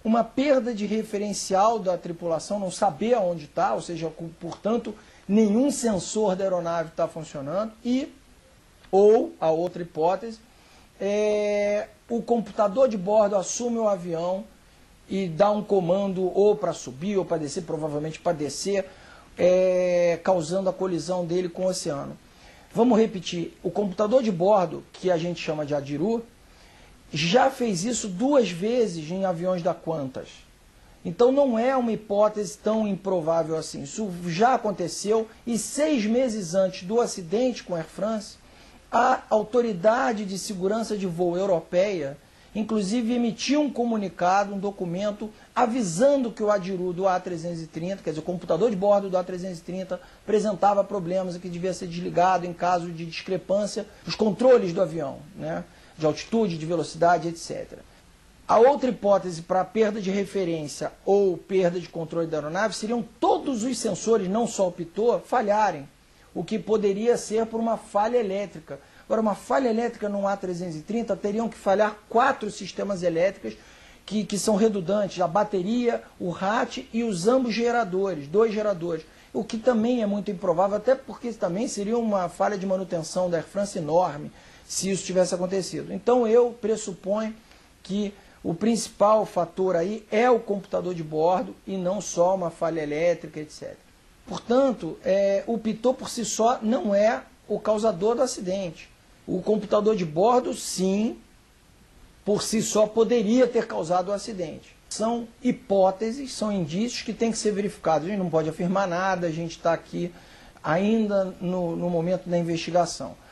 uma perda de referencial da tripulação, não saber aonde está, ou seja, portanto, nenhum sensor da aeronave está funcionando, ou, a outra hipótese, o computador de bordo assume o avião e dá um comando ou para subir ou para descer, provavelmente para descer, causando a colisão dele com o oceano. Vamos repetir, o computador de bordo, que a gente chama de ADIRU, já fez isso 2 vezes em aviões da Qantas. Então não é uma hipótese tão improvável assim. Isso já aconteceu e 6 meses antes do acidente com a Air France, a Autoridade de Segurança de Voo Europeia, inclusive, emitiu um comunicado, um documento, avisando que o ADIRU do A330, quer dizer, o computador de bordo do A330, apresentava problemas e que devia ser desligado em caso de discrepância dos controles do avião, né? De altitude, de velocidade, etc. A outra hipótese para perda de referência ou perda de controle da aeronave seriam todos os sensores, não só o pitot, falharem, o que poderia ser por uma falha elétrica. Agora, uma falha elétrica no A330 teriam que falhar 4 sistemas elétricos que são redundantes, a bateria, o RAT e os ambos geradores, 2 geradores, o que também é muito improvável, até porque também seria uma falha de manutenção da Air France enorme, se isso tivesse acontecido. Então eu pressuponho que o principal fator aí é o computador de bordo e não só uma falha elétrica, etc. Portanto, o pitot por si só não é o causador do acidente. O computador de bordo, sim, por si só poderia ter causado o acidente. São hipóteses, são indícios que têm que ser verificados. A gente não pode afirmar nada, a gente está aqui ainda no momento da investigação.